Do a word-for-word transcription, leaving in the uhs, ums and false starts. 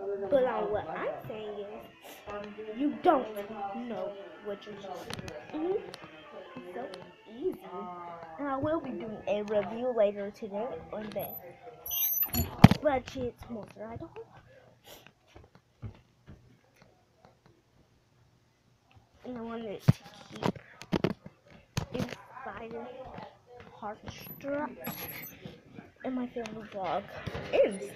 But on what I'm saying is, you don't know what you're doing. Mm-hmm. It's so easy. And I will be doing a review later today on the budget monster idol. And I wanted to keep inspired heartstruck. And my family vlog ends.